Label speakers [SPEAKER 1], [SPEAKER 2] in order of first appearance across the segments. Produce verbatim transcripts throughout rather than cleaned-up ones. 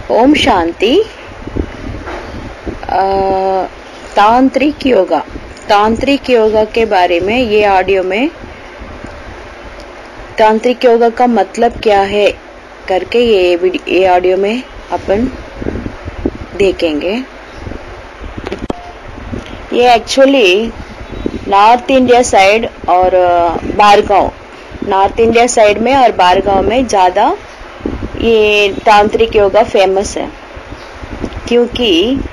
[SPEAKER 1] ओम शांति। तांत्रिक योगा तांत्रिक योगा के बारे में ये ऑडियो में तांत्रिक योगा का मतलब क्या है करके ये ये ऑडियो में अपन देखेंगे। ये एक्चुअली नॉर्थ इंडिया साइड और बारगांव नॉर्थ इंडिया साइड में और बारगांव में ज़्यादा ये तांत्रिक योगा फेमस है, क्योंकि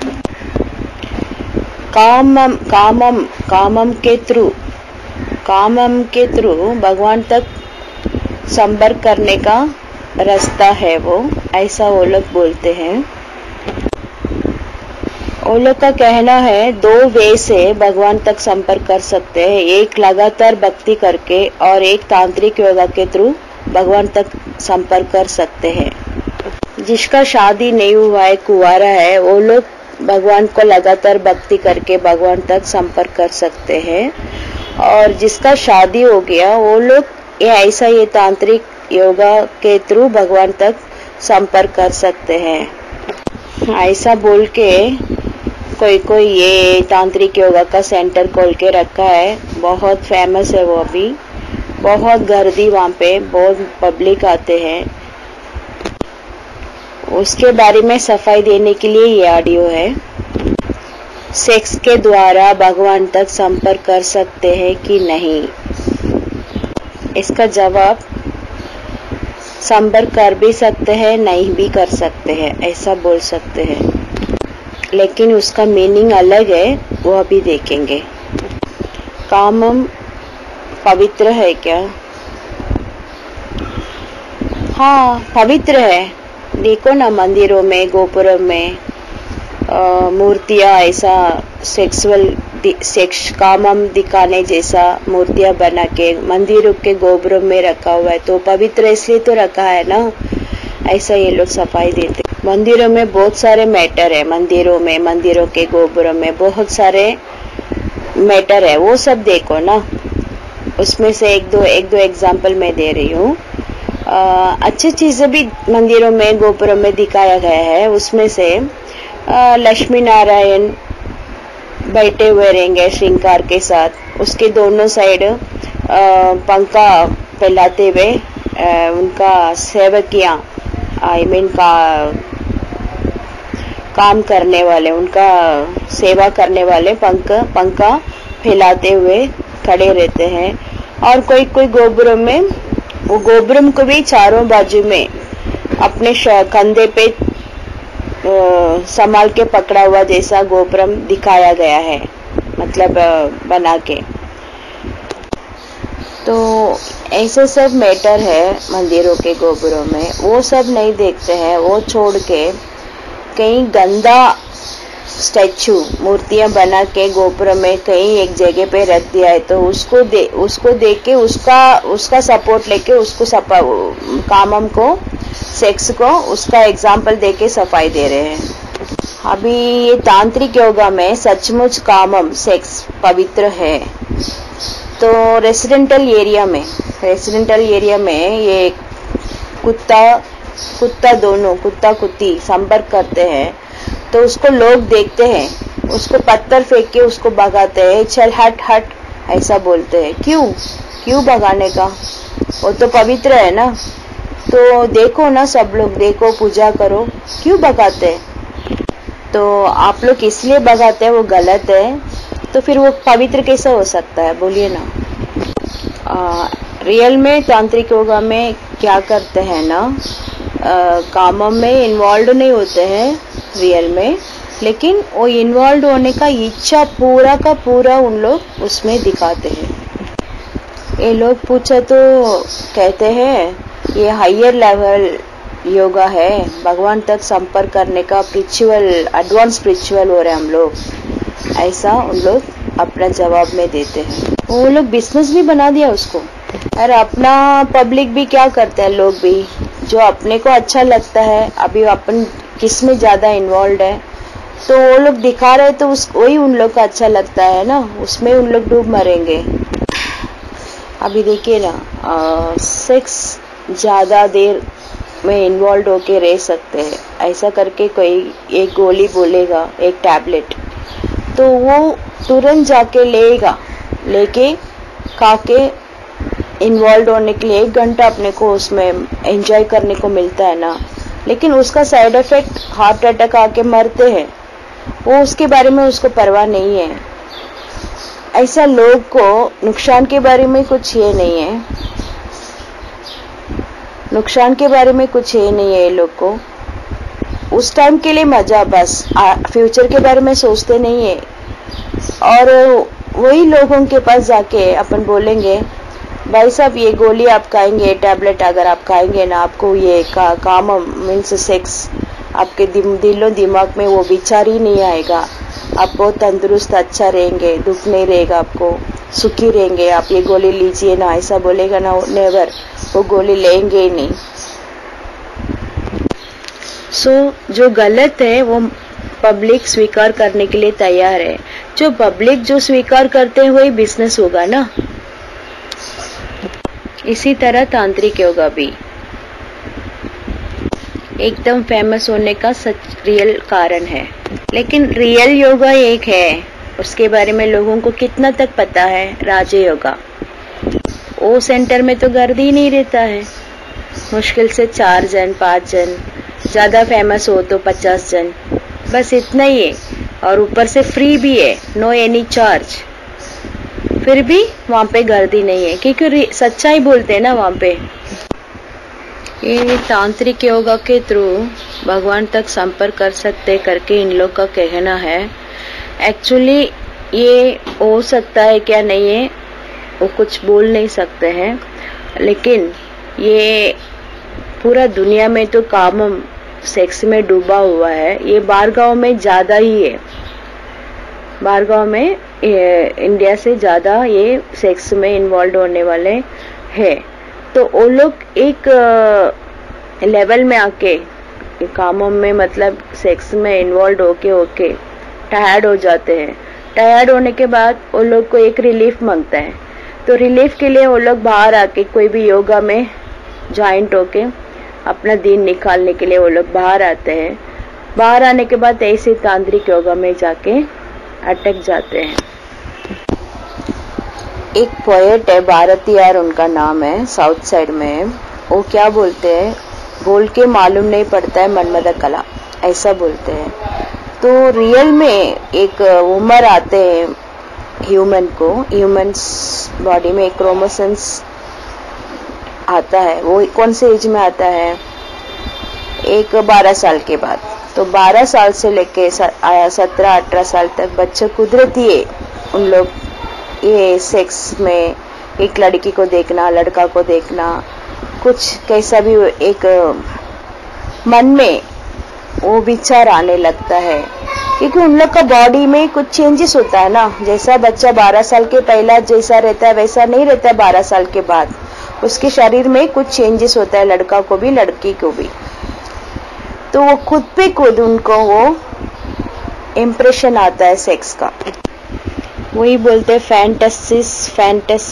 [SPEAKER 1] कामम कामम कामम के थ्रू कामम के थ्रू भगवान तक संपर्क करने का रास्ता है वो, ऐसा वो लोग बोलते हैं। वो लोग का कहना है दो वे से भगवान तक संपर्क कर सकते हैं, एक लगातार भक्ति करके और एक तांत्रिक योगा के थ्रू भगवान तक संपर्क कर सकते हैं। जिसका शादी नहीं हुआ है, कुंवारा है, वो लोग भगवान को लगातार भक्ति करके भगवान तक संपर्क कर सकते हैं, और जिसका शादी हो गया वो लोग ये ऐसा ये तांत्रिक योगा के थ्रू भगवान तक संपर्क कर सकते हैं। ऐसा बोल के कोई कोई ये तांत्रिक योगा का सेंटर खोल के रखा है, बहुत फेमस है वो। अभी बहुत गर्दी वहाँ पे, बहुत पब्लिक आते हैं। उसके बारे में सफाई देने के लिए ये ऑडियो है। सेक्स के द्वारा भगवान तक संपर्क कर सकते हैं कि नहीं? इसका जवाब संपर्क कर भी सकते हैं, नहीं भी कर सकते हैं, ऐसा बोल सकते हैं, लेकिन उसका मीनिंग अलग है, वो अभी देखेंगे। कामम पवित्र है क्या? हाँ, पवित्र है। देखो ना, मंदिरों में, गोपुरों में मूर्तियाँ ऐसा सेक्सुअल सेक्स कामम दिखाने जैसा मूर्तियाँ बना के मंदिरों के गोपुरों में रखा हुआ है, तो पवित्र इसलिए तो रखा है ना, ऐसा ये लोग सफाई देते। मंदिरों में बहुत सारे मैटर है, मंदिरों में, मंदिरों के गोपुरों में बहुत सारे मैटर है, वो सब देखो ना। उसमें से एक दो एक दो एग्जाम्पल मैं दे रही हूँ। अच्छी चीजें भी मंदिरों में, गोपुरों में दिखाया गया है। उसमें से आ, लक्ष्मी नारायण बैठे हुए रहेंगे श्रृंगार के साथ, उसके दोनों साइड पंखा फैलाते हुए उनका सेवकियां, आई मीन का काम करने वाले, उनका सेवा करने वाले पंखा पंखा फैलाते हुए खड़े रहते हैं। और कोई कोई गोपुरम में, वो गोपुरम को भी चारों बाजू में अपने कंधे पे संभाल के पकड़ा हुआ जैसा गोपुरम दिखाया गया है, मतलब बना के। तो ऐसे सब मैटर है मंदिरों के गोपुरों में, वो सब नहीं देखते हैं। वो छोड़ के कहीं गंदा स्टैचू, मूर्तियां बना के गोपुर में कहीं एक जगह पे रख दिया है, तो उसको दे उसको देख के उसका उसका सपोर्ट लेके उसको सपा कामम को, सेक्स को, उसका एग्जाम्पल दे के सफाई दे रहे हैं। अभी ये तांत्रिक योगा में सचमुच कामम सेक्स पवित्र है। तो रेसिडेंटल एरिया में रेसिडेंटल एरिया में ये कुत्ता कुत्ता दोनों कुत्ता कुत्ती संपर्क करते हैं, तो उसको लोग देखते हैं, उसको पत्थर फेंक के उसको भगाते हैं, चल हट हट ऐसा बोलते हैं। क्यों क्यों भगाने का? वो तो पवित्र है ना। तो देखो ना, सब लोग देखो, पूजा करो, क्यों भगाते हैं? तो आप लोग इसलिए भगाते हैं, वो गलत है। तो फिर वो पवित्र कैसे हो सकता है, बोलिए ना। आ, रियल में तांत्रिक योगा में क्या करते हैं ना, कामों में इन्वॉल्व नहीं होते हैं रियल में, लेकिन वो इन्वॉल्व होने का इच्छा पूरा का पूरा उन लोग उसमें दिखाते हैं। ये लोग पूछे तो कहते हैं ये हायर लेवल योगा है, भगवान तक संपर्क करने का स्पिरिचुअल, एडवांस स्पिरिचुअल हो रहे हम लोग, ऐसा उन लोग अपना जवाब में देते हैं। वो लोग बिजनेस भी बना दिया उसको। और अपना पब्लिक भी क्या करते हैं, लोग भी जो अपने को अच्छा लगता है, अभी अपन किस में ज्यादा इन्वॉल्व है, तो वो लोग दिखा रहे तो उस वही उन लोग को अच्छा लगता है ना, उसमें उन लोग डूब मरेंगे। अभी देखिए ना, सेक्स ज्यादा देर में इन्वॉल्व होके रह सकते हैं, ऐसा करके कोई एक गोली बोलेगा, एक टैबलेट, तो वो तुरंत जाके लेगा, लेके खा के इन्वॉल्व होने के लिए एक घंटा अपने को उसमें एंजॉय करने को मिलता है ना, लेकिन उसका साइड इफेक्ट हार्ट अटैक आके मरते हैं, वो उसके बारे में उसको परवाह नहीं है। ऐसा लोग को नुकसान के बारे में कुछ ये नहीं है, नुकसान के बारे में कुछ ये नहीं है। ये लोग को उस टाइम के लिए मजा, बस फ्यूचर के बारे में सोचते नहीं है। और वही लोगों के पास जाके अपन बोलेंगे, भाई साहब ये गोली आप खाएंगे, टैबलेट अगर आप खाएंगे ना, आपको ये का, काम मीन्स सेक्स आपके दिलो दिमाग में वो विचार ही नहीं आएगा, आप बहुत तंदुरुस्त अच्छा रहेंगे, दुख नहीं रहेगा, आपको सुखी रहेंगे, आप ये गोली लीजिए ना, ऐसा बोलेगा ना, नेवर, वो गोली लेंगे ही नहीं। सो so, जो गलत है वो पब्लिक स्वीकार करने के लिए तैयार है। जो पब्लिक जो स्वीकार करते हैं वही बिजनेस होगा ना। इसी तरह तांत्रिक योगा भी एकदम फेमस होने का सच रियल कारण है, लेकिन रियल योगा एक है, उसके बारे में लोगों को कितना तक पता है? राज योगा, वो सेंटर में तो गर्द ही नहीं रहता है, मुश्किल से चार जन पांच जन, ज्यादा फेमस हो तो पचास जन, बस इतना ही है, और ऊपर से फ्री भी है, नो एनी चार्ज। फिर भी वहाँ पे गर्दी नहीं है, क्योंकि सच्चाई बोलते हैं ना वहाँ पे। ये तांत्रिक योगा के थ्रू भगवान तक संपर्क कर सकते करके इन लोग का कहना है। एक्चुअली ये हो सकता है क्या नहीं है, वो कुछ बोल नहीं सकते हैं, लेकिन ये पूरा दुनिया में तो काम सेक्स में डूबा हुआ है। ये बाहर गांव में ज्यादा ही है, बाहर गांव में इंडिया से ज्यादा ये सेक्स में इन्वॉल्व होने वाले हैं। तो वो लोग एक लेवल में आके कामों में, मतलब सेक्स में इन्वॉल्व होके होके टायर्ड हो जाते हैं। टायर्ड होने के बाद वो लोग को एक रिलीफ मांगता है, तो रिलीफ के लिए वो लोग बाहर आके कोई भी योगा में ज्वाइंट होके अपना दिन निकालने के लिए वो लोग बाहर आते हैं। बाहर आने के बाद ऐसे तांत्रिक योगा में जाके अटक जाते हैं। एक पोएट है, भारती यार उनका नाम है, साउथ साइड में, वो क्या बोलते हैं, बोल के मालूम नहीं पड़ता है मनमदा कला, ऐसा बोलते हैं। तो रियल में एक उम्र आते हैं ह्यूमन को, ह्यूमन्स बॉडी में एक क्रोमोसोम्स आता है, वो कौन से एज में आता है? एक बारह साल के बाद। तो बारह साल से लेके सत्रह अठारह साल तक बच्चे कुदरती है, उन लोग ये सेक्स में एक लड़की को देखना, लड़का को देखना, कुछ कैसा भी एक मन में वो विचार आने लगता है, क्योंकि उन लोग का बॉडी में कुछ चेंजेस होता है ना। जैसा बच्चा बारह साल के पहला जैसा रहता है वैसा नहीं रहता है बारह साल के बाद, उसके शरीर में कुछ चेंजेस होता है, लड़का को भी लड़की को भी। तो वो खुद पे खुद उनको वो इम्प्रेशन आता है सेक्स का, वही बोलते हैं फैंटेसिस, फैंटेस,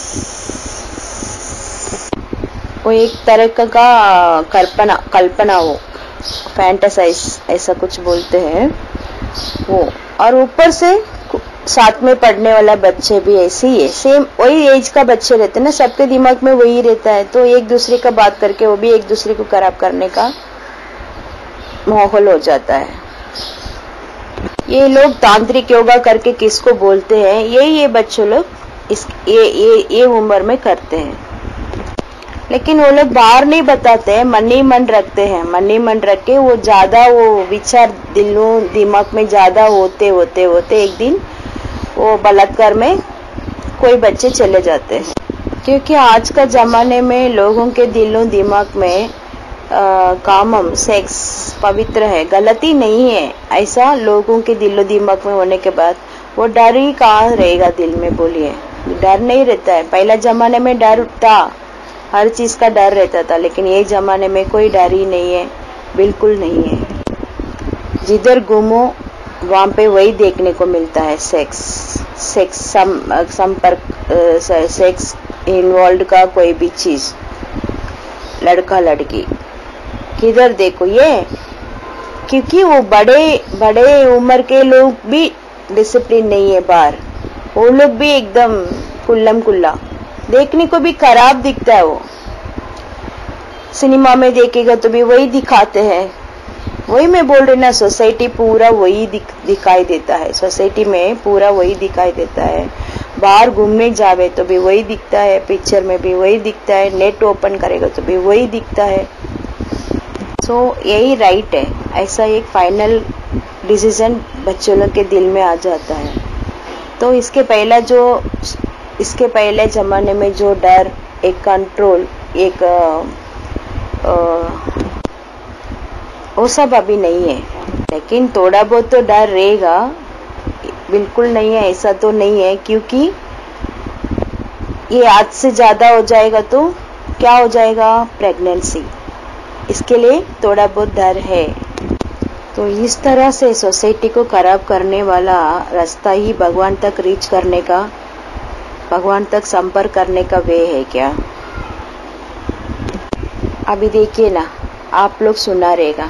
[SPEAKER 1] वो एक तरह का कल्पना कल्पना वो फैंटेसाइज ऐसा कुछ बोलते हैं वो। और ऊपर से साथ में पढ़ने वाला बच्चे भी ऐसे ही है, सेम वही एज का बच्चे रहते हैं ना, सबके दिमाग में वही रहता है, तो एक दूसरे का बात करके वो भी एक दूसरे को खराब करने का माहौल हो जाता है। ये लोग तांत्रिक योगा करके किसको बोलते हैं? ये ये बच्चे लोग इस ये ये ये उम्र में करते हैं, लेकिन वो लोग बाहर नहीं बताते हैं, मन ही मन रखते हैं, मन ही मन रख के वो ज्यादा वो विचार दिलों दिमाग में ज्यादा होते होते होते एक दिन वो बलात्कार में कोई बच्चे चले जाते हैं। क्योंकि आज का जमाने में लोगों के दिलों दिमाग में आ, कामम सेक्स पवित्र है, गलती नहीं है, ऐसा लोगों के दिलो दिमाग में होने के बाद वो डर ही कहाँ रहेगा दिल में? बोलिए, डर नहीं रहता है। पहला जमाने में डर था, हर चीज का डर रहता था, लेकिन ये जमाने में कोई डर ही नहीं है, बिल्कुल नहीं है। जिधर घूमो वहां पे वही देखने को मिलता है, सेक्स सेक्स सम, संपर्क सेक्स इन्वॉल्व का कोई भी चीज, लड़का लड़की किधर देखो, ये क्योंकि वो बड़े बड़े उम्र के लोग भी डिसिप्लिन नहीं है बाहर, वो लोग भी एकदम कुल्लम कुल्ला, देखने को भी खराब दिखता है। वो सिनेमा में देखेगा तो भी वही दिखाते हैं, वही मैं बोल रही ना, सोसाइटी पूरा वही दिख, दिखाई देता है, सोसाइटी में पूरा वही दिखाई देता है। बाहर घूमने जावे तो भी वही दिखता है, पिक्चर में भी वही दिखता है, नेट ओपन करेगा तो भी वही दिखता है। सो so, यही राइट है, ऐसा एक फाइनल डिसीजन बच्चों लोग के दिल में आ जाता है। तो इसके पहला जो इसके पहले जमाने में जो डर, एक कंट्रोल, एक आ, आ, वो सब अभी नहीं है। लेकिन थोड़ा बहुत तो डर रहेगा, बिल्कुल नहीं है ऐसा तो नहीं है, क्योंकि ये आज से ज्यादा हो जाएगा तो क्या हो जाएगा, प्रेगनेंसी, इसके लिए थोड़ा बहुत डर है। तो इस तरह से सोसाइटी को खराब करने वाला रास्ता ही भगवान तक रीच करने का, भगवान तक संपर्क करने का वे है क्या। अभी देखिए ना, आप लोग सुना रहेगा,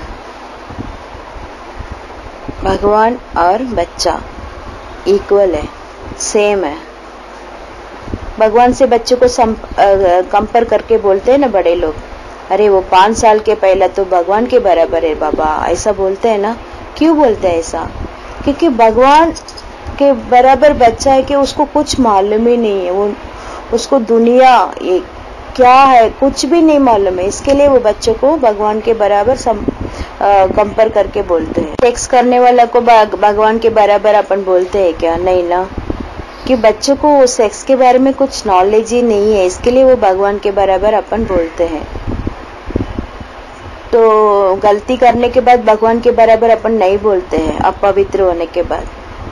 [SPEAKER 1] भगवान और बच्चा इक्वल है, सेम है। भगवान से बच्चों को कंपेयर करके बोलते हैं ना बड़े लोग, अरे वो पांच साल के पहला तो भगवान के बराबर है बाबा, ऐसा बोलते हैं ना। क्यों बोलते हैं ऐसा? क्योंकि भगवान के बराबर बच्चा है कि उसको कुछ मालूम ही नहीं है, वो उसको दुनिया ये क्या है कुछ भी नहीं मालूम है, इसके लिए वो बच्चों को भगवान के बराबर कंपेयर करके बोलते हैं। सेक्स करने वाला को भगवान के बराबर अपन बोलते हैं क्या? नहीं ना, कि बच्चों को वो सेक्स के बारे में कुछ नॉलेज ही नहीं है, इसके लिए वो भगवान के बराबर अपन बोलते हैं। तो गलती करने के बाद भगवान के बराबर अपन नहीं बोलते हैं, अपवित्र होने के बाद।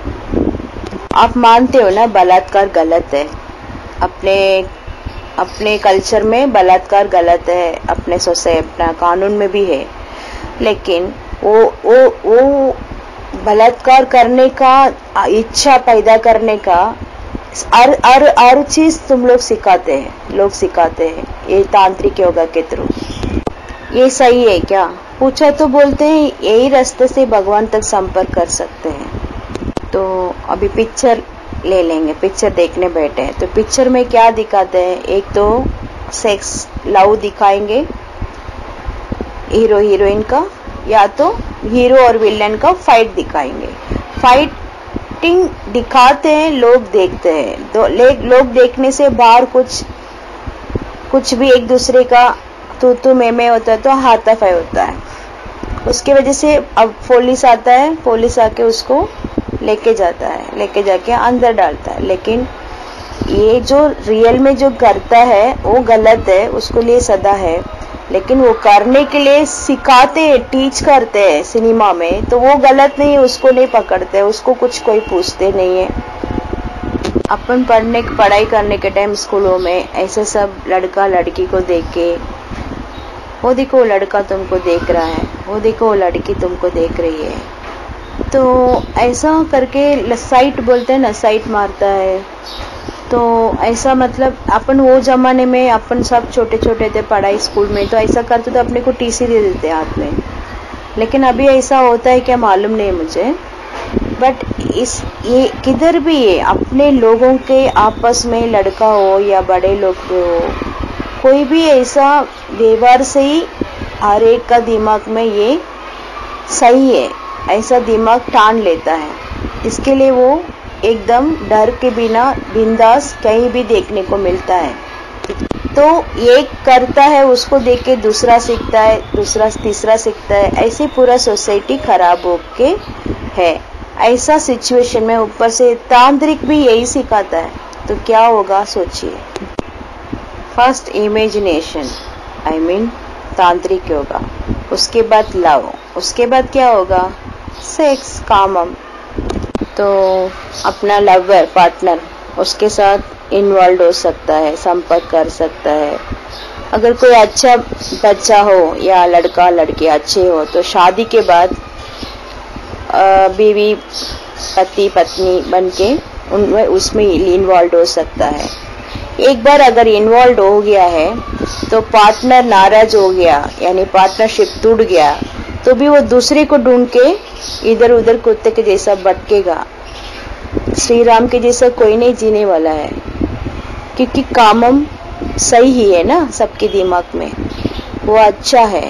[SPEAKER 1] आप मानते हो ना बलात्कार गलत है, अपने अपने कल्चर में बलात्कार गलत है, अपने सोसाइटी अपना कानून में भी है, लेकिन वो वो वो बलात्कार करने का इच्छा पैदा करने का हर हर हर चीज तुम लोग सिखाते हैं, लोग सिखाते हैं ये तांत्रिक योगा के थ्रू। ये सही है क्या? पूछा तो बोलते हैं यही रास्ते से भगवान तक संपर्क कर सकते हैं। तो अभी पिक्चर ले लेंगे, पिक्चर देखने बैठे हैं तो पिक्चर में क्या दिखाते हैं? एक तो सेक्स लव दिखाएंगे हीरो हीरोइन का, या तो हीरो और विलन का फाइट दिखाएंगे। फाइटिंग दिखाते हैं, लोग देखते हैं, तो लोग देखने से बाहर कुछ कुछ भी एक दूसरे का तू तू मैं मैं होता है तो हाथापाई होता है, उसकी वजह से अब पुलिस आता है, पुलिस आके उसको लेके जाता है, लेके जाके अंदर डालता है। लेकिन ये जो रियल में जो करता है वो गलत है, उसको लिए सदा है, लेकिन वो करने के लिए सिखाते हैं, टीच करते हैं सिनेमा में, तो वो गलत नहीं है, उसको नहीं पकड़ते, उसको कुछ कोई पूछते नहीं है। अपन पढ़ने पढ़ाई करने के टाइम स्कूलों में ऐसे सब लड़का लड़की को देख के, वो देखो वो लड़का तुमको देख रहा है, वो देखो वो लड़की तुमको देख रही है, तो ऐसा करके साइट बोलते हैं ना, साइट मारता है। तो ऐसा मतलब अपन वो जमाने में अपन सब छोटे छोटे थे पढ़ाई स्कूल में, तो ऐसा करते तो अपने को टीसी दे देते हाथ में। लेकिन अभी ऐसा होता है क्या मालूम नहीं मुझे, बट इस ये किधर भी है, अपने लोगों के आपस में लड़का हो या बड़े लोग हो, कोई भी ऐसा व्यवहार से ही हर एक का दिमाग में ये सही है, ऐसा दिमाग ठान लेता है। इसके लिए वो एकदम डर के बिना बिंदास कहीं भी देखने को मिलता है। तो एक करता है, उसको देख के दूसरा सीखता है, दूसरा तीसरा सीखता है, ऐसे पूरा सोसाइटी खराब होके है। ऐसा सिचुएशन में ऊपर से तांत्रिक भी यही सिखाता है, तो क्या होगा सोचिए। फर्स्ट इमेजिनेशन, आई मीन तांत्रिक योगा, उसके बाद लव, उसके बाद क्या होगा, सेक्स, कामम। तो अपना लवर पार्टनर उसके साथ इन्वॉल्व हो सकता है, संपर्क कर सकता है। अगर कोई अच्छा बच्चा हो या लड़का लड़की अच्छे हो तो शादी के बाद बीवी पति पत्नी बनके उनमें उसमें इन्वॉल्व हो सकता है। एक बार अगर इन्वॉल्व हो गया है तो पार्टनर नाराज हो गया, यानी पार्टनरशिप टूट गया, तो भी वो दूसरे को ढूंढ के इधर उधर कुत्ते के जैसा भटकेगा। श्री राम के जैसा कोई नहीं जीने वाला है, क्योंकि कामम सही ही है ना सबके दिमाग में, वो अच्छा है।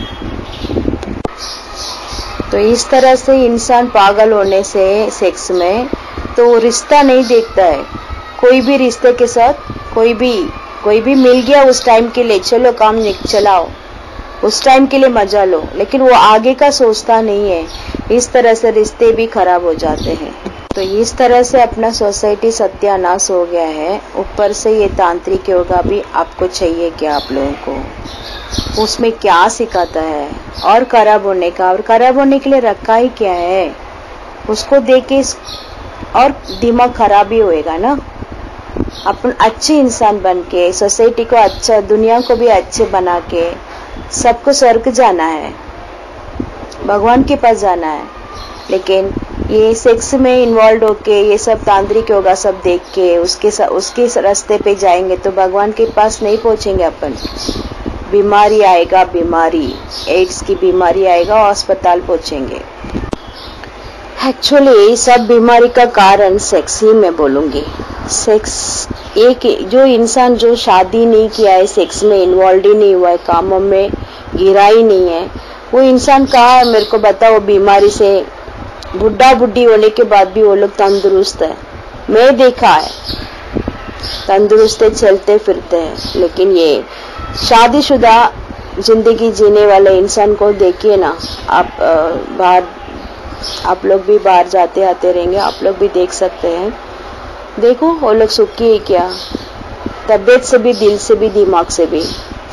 [SPEAKER 1] तो इस तरह से इंसान पागल होने से सेक्स में तो वो रिश्ता नहीं देखता है। कोई भी रिश्ते के साथ कोई भी कोई भी मिल गया उस टाइम के लिए, चलो काम चलाओ, उस टाइम के लिए मजा लो, लेकिन वो आगे का सोचता नहीं है। इस तरह से रिश्ते भी खराब हो जाते हैं। तो इस तरह से अपना सोसाइटी सत्यानाश हो गया है। ऊपर से ये तांत्रिक योगा भी आपको चाहिए क्या? आप लोगों को उसमें क्या सिखाता है? और खराब होने का, और खराब होने के लिए रखा ही क्या है? उसको देख के और दिमाग खराब ही होएगा ना। अपन अच्छे इंसान बन के सोसाइटी को अच्छा, दुनिया को भी अच्छे बना के सबको स्वर्ग जाना है, भगवान के पास जाना है। लेकिन ये सेक्स में इन्वॉल्व होके ये सब तांत्रिक योगा सब देख के उसके उसके रास्ते पे जाएंगे तो भगवान के पास नहीं पहुंचेंगे अपन। बीमारी आएगा, बीमारी एड्स की बीमारी आएगा, अस्पताल पहुंचेंगे। एक्चुअली सब बीमारी का कारण सेक्स ही मैं बोलूंगी। सेक्स एक जो इंसान जो शादी नहीं किया है, सेक्स में इन्वॉल्व ही नहीं हुआ है, कामों में गिरा ही नहीं है, वो इंसान कहाँ है मेरे को बताओ? बीमारी से बुढ़ा बुढ़ी होने के बाद भी वो लोग तंदुरुस्त है। मैं देखा है तंदुरुस्त है, चलते फिरते हैं। लेकिन ये शादीशुदा जिंदगी जीने वाले इंसान को देखिए ना आप, बाहर आप लोग भी बाहर जाते आते रहेंगे, आप लोग भी देख सकते हैं। देखो वो लोग सुखी है क्या, तबीयत से भी, दिल से भी, दिमाग से भी।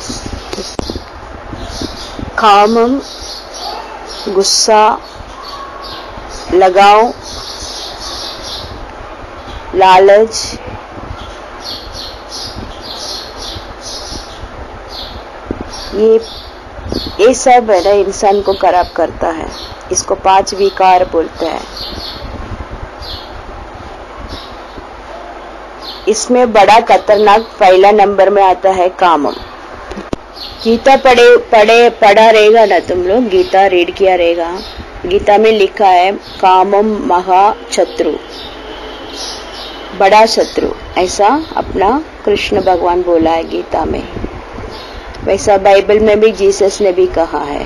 [SPEAKER 1] कामम, गुस्सा, लगाव, लालच, ये ये सब है ना इंसान को खराब करता है। इसको पांच विकार बोलते हैं। इसमें बड़ा खतरनाक पहला नंबर में आता है कामम। गीता पढ़े पढ़े पढ़ा रहेगा ना तुम लोग, गीता रीड किया रहेगा। गीता में लिखा है कामम महा शत्रु, बड़ा शत्रु, ऐसा अपना कृष्ण भगवान बोला है गीता में। वैसा बाइबल में भी जीसस ने भी कहा है।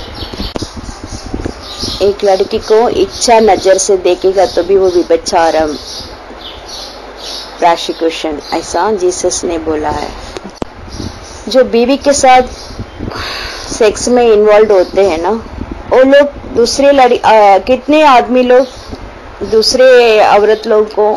[SPEAKER 1] एक लड़की को इच्छा नजर से देखेगा तो भी वो विभचारम, प्रोस्टिट्यूशन, ऐसा जीसस ने बोला है। जो बीवी के साथ सेक्स में इन्वॉल्व होते हैं ना, वो लोग दूसरे लड़ी आ, कितने आदमी लोग दूसरे औरत लोग को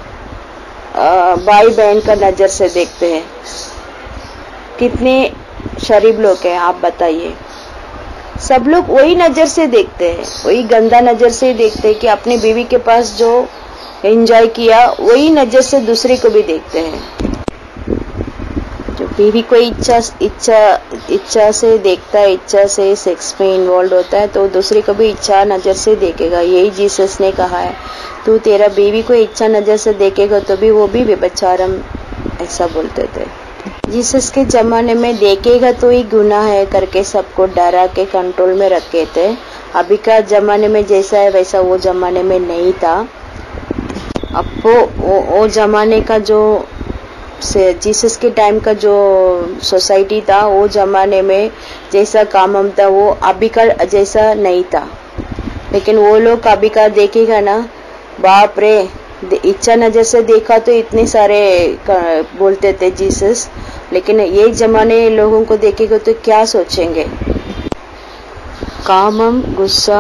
[SPEAKER 1] भाई बहन का नजर से देखते हैं। कितने शरीफ लोग हैं आप बताइए। सब लोग वही नजर से देखते हैं, वही गंदा नजर से देखते हैं कि अपनी बीवी के पास जो एंजॉय किया वही नजर से दूसरे को भी देखते हैं। जो बीवी को इच्छा इच्छा इच्छा से देखता है, इच्छा से सेक्स में इन्वॉल्व होता है तो दूसरे को भी इच्छा नजर से देखेगा। यही जीसस ने कहा है, तू तेरा बीवी को इच्छा नजर से देखेगा तो भी वो भी व्यभिचारम, ऐसा बोलते थे। जीसस के जमाने में देखेगा तो ही गुनाह है करके सबको डरा के कंट्रोल में रखे थे। अभी का जमाने में जैसा है वैसा वो जमाने में नहीं था। अब वो वो, वो जमाने का जो जीसस के टाइम का जो सोसाइटी था, वो जमाने में जैसा कामम था वो अभी का जैसा नहीं था। लेकिन वो लोग अभी का देखेगा ना, बाप रे, इच्छा नजर से देखा तो इतने सारे बोलते थे जीसस। लेकिन ये जमाने लोगों को देखेगा तो क्या सोचेंगे? कामम, गुस्सा,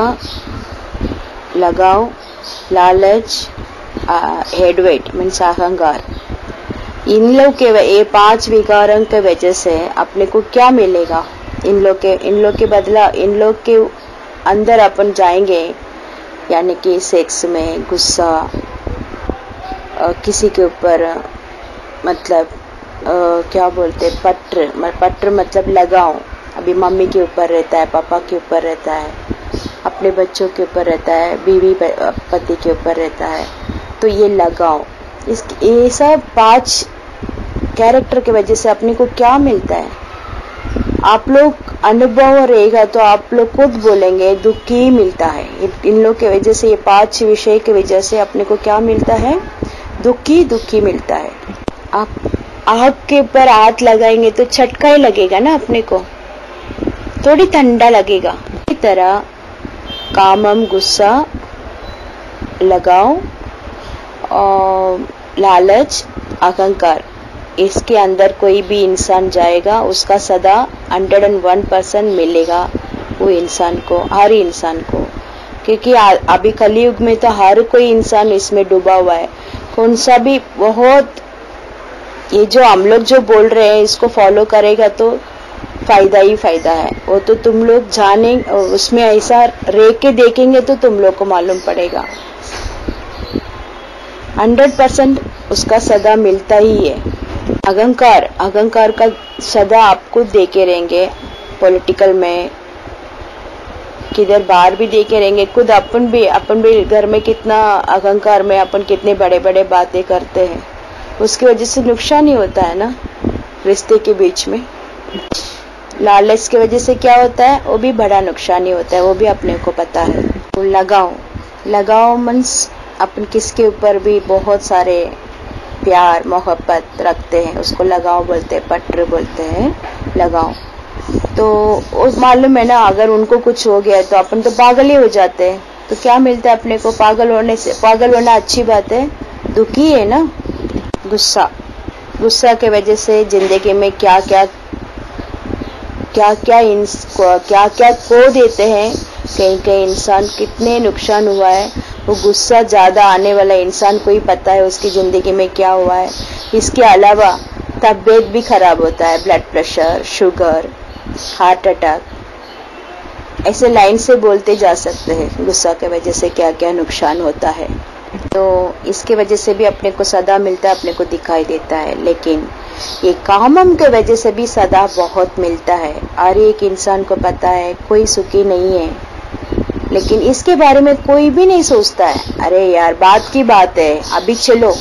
[SPEAKER 1] लगाव, लालच, हेडवेट मीन्स अहंकार, इन लोग के ये पांच विकारों के वजह से अपने को क्या मिलेगा? इन लोग के इन लोग के बदला इन लोग के अंदर अपन जाएंगे, यानी कि सेक्स में गुस्सा, किसी के ऊपर मतलब आ, क्या बोलते हैं, पत्र पत्र मतलब लगाव। अभी मम्मी के ऊपर रहता है, पापा के ऊपर रहता है, अपने बच्चों के ऊपर रहता है, बीवी पति के ऊपर रहता है। तो ये लगाव, इस ये सब पांच कैरेक्टर की वजह से अपने को क्या मिलता है? आप लोग अनुभव रहेगा तो आप लोग खुद बोलेंगे दुख ही मिलता है। इन लोग के वजह से, ये पांच विषय की वजह से अपने को क्या मिलता है? दुख ही दुख ही मिलता है। आप आग के ऊपर हाथ लगाएंगे तो झटका ही लगेगा ना, अपने को थोड़ी ठंडा लगेगा। इस तरह कामम गुस्सा लगाओ और लालच अहंकार, इसके अंदर कोई भी इंसान जाएगा उसका सदा हंड्रेड एंड वन परसेंट मिलेगा वो इंसान को, हर इंसान को। क्योंकि अभी कलयुग में तो हर कोई इंसान इसमें डूबा हुआ है। कौन सा भी बहुत, ये जो हम लोग जो बोल रहे हैं इसको फॉलो करेगा तो फायदा ही फायदा है। वो तो तुम लोग जाने, उसमें ऐसा रह के देखेंगे तो तुम लोग को मालूम पड़ेगा। हंड्रेड परसेंट उसका सदा मिलता ही है। अहंकार, अहंकार का सदा आपको देके रहेंगे, पॉलिटिकल में किधर बाहर भी देके रहेंगे। खुद अपन भी अपन भी घर में कितना अहंकार में अपन कितने बड़े बड़े बातें करते हैं, उसकी वजह से नुकसान ही होता है ना रिश्ते के बीच में। लालच की वजह से क्या होता है? वो भी बड़ा नुकसान ही होता है, वो भी अपने को पता है। तो लगाओ, लगाओ मीन्स अपन किसके ऊपर भी बहुत सारे प्यार मोहब्बत रखते हैं उसको लगाओ बोलते हैं, पत्र बोलते हैं, लगाओ। तो उस मालूम है ना, अगर उनको कुछ हो गया तो अपन तो पागल ही हो जाते हैं। तो क्या मिलता है अपने को? पागल होने से, पागल होना अच्छी बात है, दुखी है ना। गुस्सा, गुस्सा के वजह से जिंदगी में क्या क्या क्या क्या क्या क्या खो देते हैं। कहीं कहीं इंसान कितने नुकसान हुआ है, वो गुस्सा ज्यादा आने वाला इंसान को ही पता है उसकी जिंदगी में क्या हुआ है। इसके अलावा तबीयत भी खराब होता है, blood pressure, sugar, heart attack, ऐसे लाइन से बोलते जा सकते हैं गुस्सा के वजह से क्या क्या नुकसान होता है। तो इसके वजह से भी अपने को सदा मिलता है, अपने को दिखाई देता है। लेकिन ये कामम के वजह से भी सदा बहुत मिलता है। हर एक इंसान को पता है कोई सुखी नहीं है, लेकिन इसके बारे में कोई भी नहीं सोचता है। अरे यार बात की बात है, अभी चलो।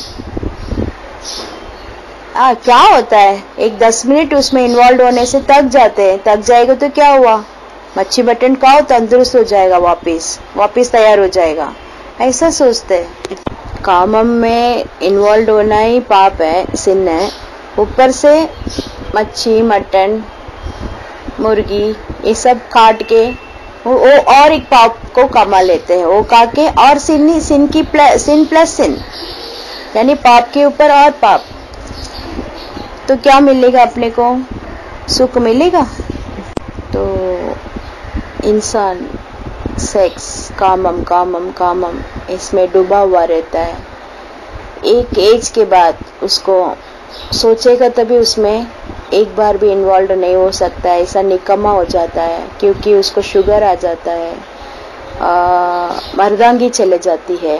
[SPEAKER 1] आ, क्या होता है, एक दस मिनट उसमें इन्वॉल्व होने से थक जाते हैं। थक जाएगा तो क्या हुआ, मच्छी मटन खाओ, तंदुरुस्त हो जाएगा, वापस वापस तैयार हो जाएगा, ऐसा सोचते हैं। कामम में इन्वॉल्व होना ही पाप है, सिन है। ऊपर से मच्छी मटन मुर्गी ये सब काट के वो और एक पाप को कमा लेते हैं। वो खा के और सिन सिन की प्लस सिन प्लस सिन, यानी पाप के ऊपर और पाप। तो क्या मिलेगा अपने को? सुख मिलेगा? तो इंसान सेक्स, कामम कामम कामम इसमें डूबा हुआ रहता है। एक एज के बाद उसको सोचेगा तभी उसमें एक बार भी इन्वॉल्व नहीं हो सकता है, ऐसा निकम्मा हो जाता है। क्योंकि उसको शुगर आ जाता है, मर्दांगी चले जाती है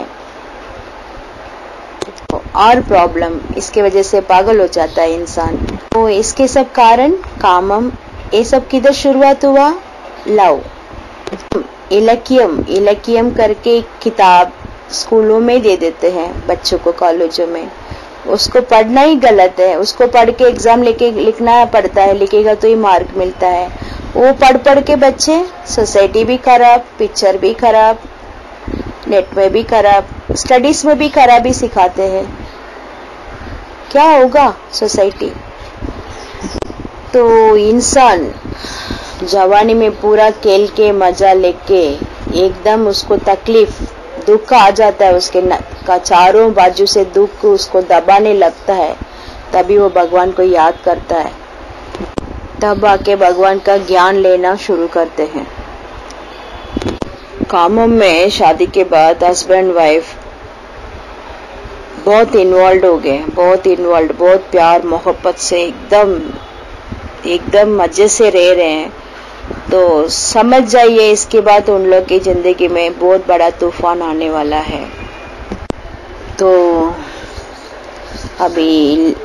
[SPEAKER 1] और प्रॉब्लम, इसके वजह से पागल हो जाता है इंसान। तो इसके सब कारण कामम, ये सब किधर शुरुआत हुआ? लव। इलकियम, इलकियम करके एक किताब स्कूलों में दे देते हैं बच्चों को, कॉलेजों में। उसको पढ़ना ही गलत है, उसको पढ़ के एग्जाम लेके लिखना पड़ता है, लिखेगा तो ही मार्क मिलता है। वो पढ़ पढ़ के बच्चे, सोसाइटी भी खराब, पिक्चर भी खराब, नेट में भी खराब, स्टडीज में भी खराबी सिखाते हैं। क्या होगा सोसाइटी? तो इंसान जवानी में पूरा खेल के मजा लेके एकदम उसको तकलीफ दुख आ जाता है, उसके का चारों बाजू से दुख उसको दबाने लगता है, तभी वो भगवान को याद करता है। तब आके भगवान का ज्ञान लेना शुरू करते हैं। कामों में शादी के बाद हस्बैंड वाइफ बहुत इन्वॉल्व हो गए, बहुत इन्वॉल्व, बहुत प्यार मोहब्बत से एकदम एकदम मजे से रह रहे हैं। तो समझ जाइए इसके बाद उन लोग की जिंदगी में बहुत बड़ा तूफान आने वाला है। तो अभी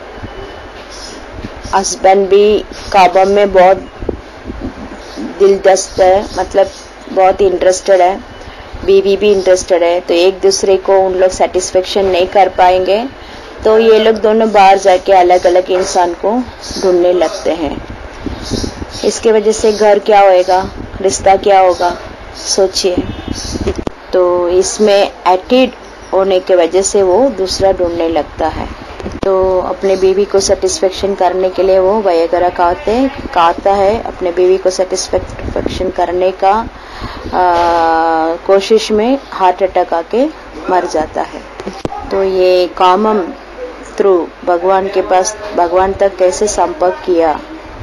[SPEAKER 1] हस्बैंड भी काबम में बहुत दिलचस्प है, मतलब बहुत इंटरेस्टेड है, बीवी भी इंटरेस्टेड है। तो एक दूसरे को उन लोग सेटिस्फेक्शन नहीं कर पाएंगे, तो ये लोग दोनों बाहर जाके अलग अलग इंसान को ढूंढने लगते हैं। इसके वजह से घर क्या होएगा, रिश्ता क्या होगा, सोचिए। तो इसमें एटिड होने के वजह से वो दूसरा ढूंढने लगता है। तो अपने बीवी को सेटिस्फेक्शन करने के लिए वो वगैरह खाते खाता है, अपने बीवी को सेटिस्फेक्शन करने का आ, कोशिश में हार्ट अटैक आके मर जाता है। तो ये कामम थ्रू भगवान के पास, भगवान तक कैसे संपर्क किया,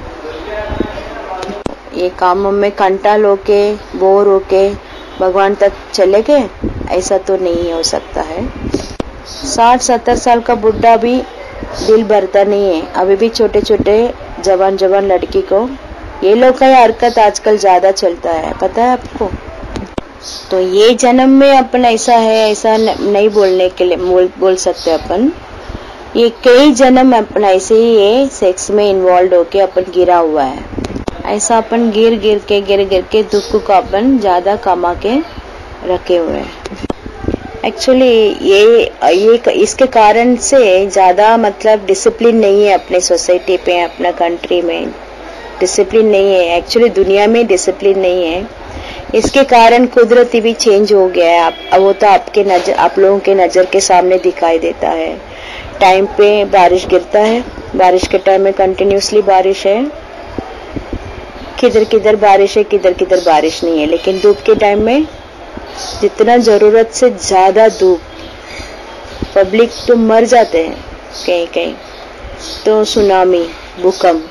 [SPEAKER 1] ये कामम में कंटाल होके बोर होके भगवान तक चले गए, ऐसा तो नहीं हो सकता है। साठ सत्तर साल का बुढ़ा भी दिल भरता नहीं है, अभी भी छोटे छोटे जवान जवान लड़की को, ये लोग का हरकत आजकल ज्यादा चलता है, पता है आपको। तो ये जन्म में अपन ऐसा है ऐसा नहीं बोलने के लिए बोल, बोल सकते अपन, ये कई जन्म अपन ऐसे ही है सेक्स में इन्वॉल्व होके अपन गिरा हुआ है। ऐसा अपन गिर गिर के गिर गिर के दुख को अपन ज्यादा कमा के रखे हुए हैं। एक्चुअली ये ये इसके कारण से ज्यादा मतलब डिसिप्लिन नहीं है अपने सोसाइटी पे, अपना कंट्री में डिसिप्लिन नहीं है, एक्चुअली दुनिया में डिसिप्लिन नहीं है। इसके कारण कुदरती भी चेंज हो गया है। आप वो तो आपके नजर आप लोगों के नजर के सामने दिखाई देता है। टाइम पे बारिश गिरता है, बारिश के टाइम में कंटिन्यूसली बारिश है, किधर किधर बारिश है किधर किधर बारिश नहीं है। लेकिन धूप के टाइम में जितना जरूरत से ज्यादा धूप, पब्लिक तो मर जाते हैं कहीं कहीं। तो सुनामी, भूकंप,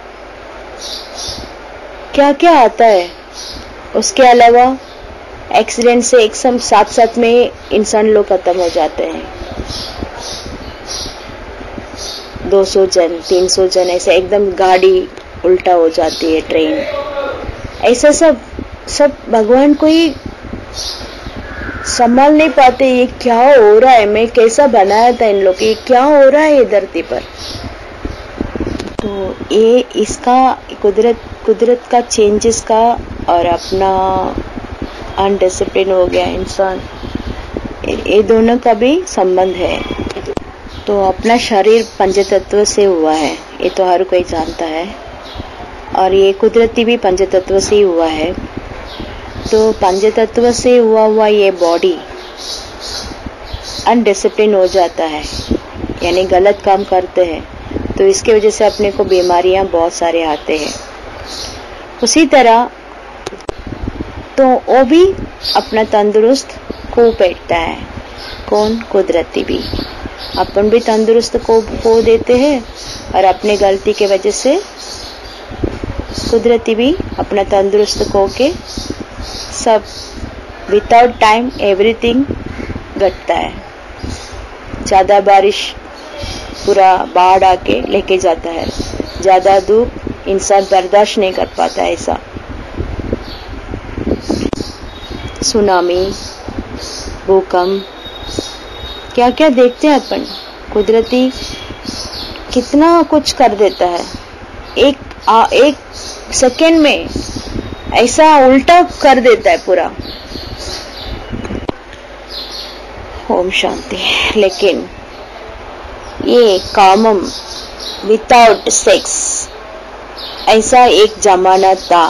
[SPEAKER 1] क्या क्या आता है। उसके अलावा एक्सीडेंट से एक सम साथ साथ में इंसान लोग खत्म हो जाते हैं, दो सौ जन तीन सौ जन ऐसे एकदम गाड़ी उल्टा हो जाती है, ट्रेन, ऐसा सब सब भगवान को ही संभाल नहीं पाते। ये क्या हो रहा है, मैं कैसा बनाया था इन लोग, ये क्या हो रहा है ये धरती पर। तो ये इसका कुदरत कुदरत का चेंजेस का और अपना अनडिसिप्लिन हो गया इंसान, ये दोनों का भी संबंध है। तो अपना शरीर पंचतत्व से हुआ है, ये तो हर कोई जानता है, और ये कुदरती भी पंचतत्व से ही हुआ है। तो पंचतत्व से हुआ हुआ ये बॉडी अनडिसिप्लिन हो जाता है, यानी गलत काम करते हैं, तो इसकी वजह से अपने को बीमारियां बहुत सारे आते हैं। उसी तरह तो वो भी अपना तंदुरुस्त खो बैठता है। कौन? कुदरती भी। अपन भी तंदुरुस्त को खो देते हैं और अपने गलती के वजह से कुदरती भी अपना तंदुरुस्त खो के सब विदाउट टाइम एवरीथिंग घटता है। ज्यादा बारिश पूरा बाढ़ आके लेके जाता है, ज्यादा धूप इंसान बर्दाश्त नहीं कर पाता, ऐसा सुनामी, भूकंप, क्या क्या देखते हैं अपन। कुदरती कितना कुछ कर देता है, एक आ, एक सेकेंड में ऐसा उल्टा कर देता है पूरा। ओम शांति। लेकिन ये कामम विदाउट सेक्स ऐसा एक जमाना था।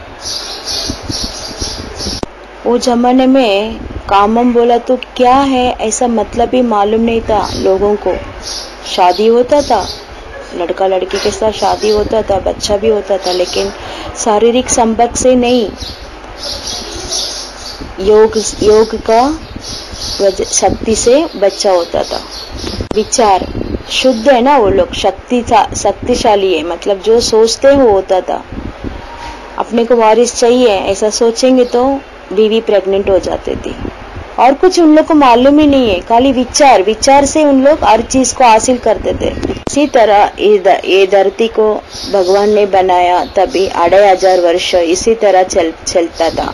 [SPEAKER 1] वो जमाने में कामम बोला तो क्या है ऐसा मतलब ही मालूम नहीं था लोगों को। शादी होता था, लड़का लड़की के साथ शादी होता था, बच्चा भी होता था, लेकिन शारीरिक संपर्क से नहीं, योग योग का शक्ति से बच्चा होता था। विचार शुद्ध है ना, वो लोग शक्ति शक्तिशाली है, मतलब जो सोचते हैं वो होता था। अपने को वारिस चाहिए ऐसा सोचेंगे तो बीवी प्रेग्नेंट हो जाती थी, और कुछ उन लोग को मालूम ही नहीं है, खाली विचार विचार से उन लोग हर चीज को हासिल करते थे। इसी तरह ये धरती को भगवान ने बनाया, तभी अढ़ाई हजार वर्ष इसी तरह चल चलता था,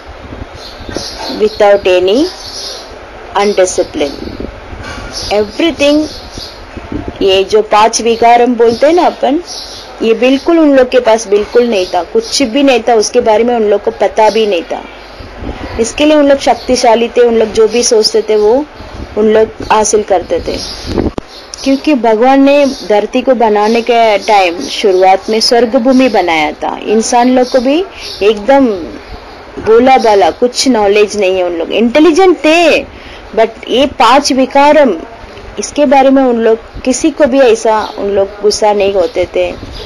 [SPEAKER 1] विदाउट एनी अनडिसिप्लिन एवरीथिंग। ये जो पांच विकार हम बोलते हैं ना अपन, ये बिल्कुल उन लोग के पास बिल्कुल नहीं था, कुछ भी नहीं था, उसके बारे में उन लोग को पता भी नहीं था। इसके लिए उन लोग शक्तिशाली थे, उन लोग जो भी सोचते थे वो उन लोग हासिल करते थे। क्योंकि भगवान ने धरती को बनाने के टाइम शुरुआत में स्वर्ग भूमि बनाया था। इंसान लोग को भी एकदम बोला बाला, कुछ नॉलेज नहीं है, उन लोग इंटेलिजेंट थे, बट ये पांच विकारम इसके बारे में उन लोग किसी को भी ऐसा उन लोग गुस्सा नहीं होते थे,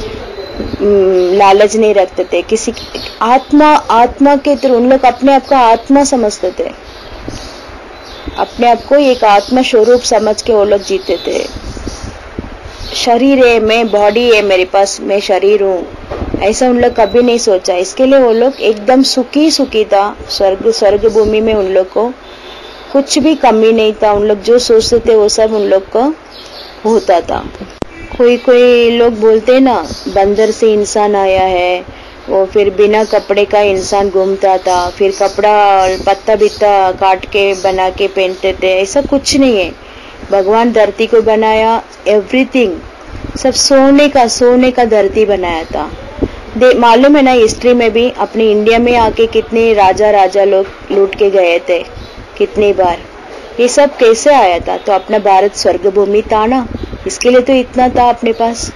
[SPEAKER 1] लालच नहीं रखते थे किसी आत्मा आत्मा के थ्रू उन लोग अपने आप को आत्मा समझते थे, अपने आप को एक आत्मा स्वरूप समझ के वो लोग जीते थे। शरीर है, मैं बॉडी है मेरे पास, मैं शरीर हूँ, ऐसा उन लोग कभी नहीं सोचा। इसके लिए वो लोग एकदम सुखी सुखी था। स्वर्ग स्वर्ग भूमि में उन लोग को कुछ भी कमी नहीं था, उन लोग जो सोचते थे वो सब उन लोग को होता था। कोई कोई लोग बोलते ना बंदर से इंसान आया है, वो फिर बिना कपड़े का इंसान घूमता था, फिर कपड़ा पत्ता बित्ता काट के बना के पहनते थे, ऐसा कुछ नहीं है। भगवान धरती को बनाया, एवरीथिंग सब सोने का सोने का धरती बनाया था। मालूम है ना, हिस्ट्री में भी अपने इंडिया में आके कितने राजा राजा लोग लूट के गए थे कितनी बार, ये सब कैसे आया था? तो अपना भारत स्वर्ग भूमि था ना, इसके लिए तो इतना था अपने पास।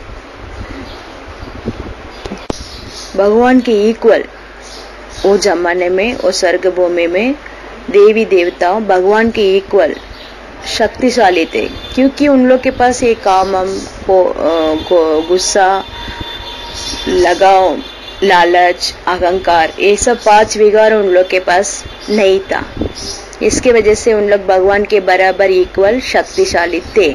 [SPEAKER 1] भगवान के इक्वल वो जमाने में, वो स्वर्ग भूमि में देवी देवता भगवान के इक्वल शक्तिशाली थे, क्योंकि उन लोग के पास ये कामम को गुस्सा, लगाव, लालच, अहंकार, ये सब पांच विकार उन लोग के पास नहीं था। इसके वजह से उन लोग भगवान के बराबर इक्वल शक्तिशाली थे।